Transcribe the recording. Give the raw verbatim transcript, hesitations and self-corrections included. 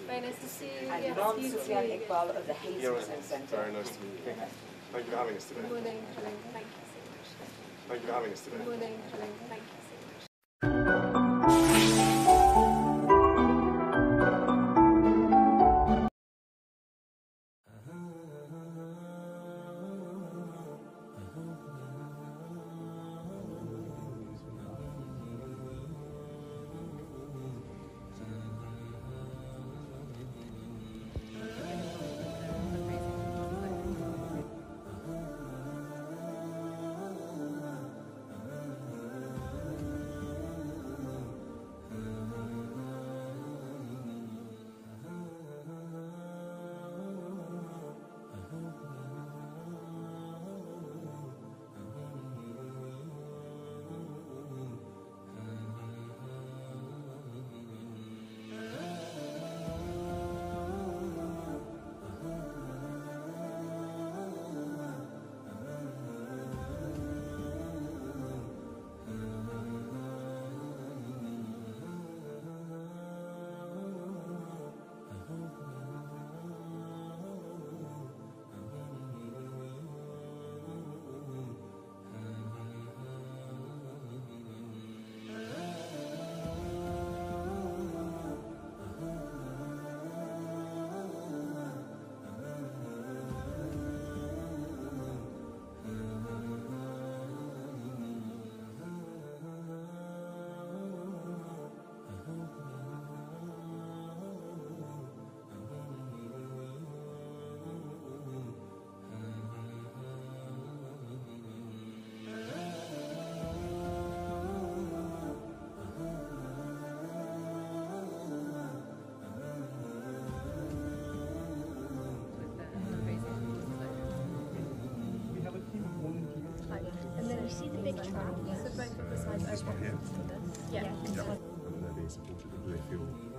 Very nice to see you. And Yes, Mom you Sufyan too. Iqbal of the Islamic Centre. Very nice to meet you. Thank you for having us today. Good morning. Thank you so much. Thank you for having us today. Good morning. Thank you. And then you see the big trap, so both of the sides open. This one here? Yeah. Yeah. And they're being supported. Do they feel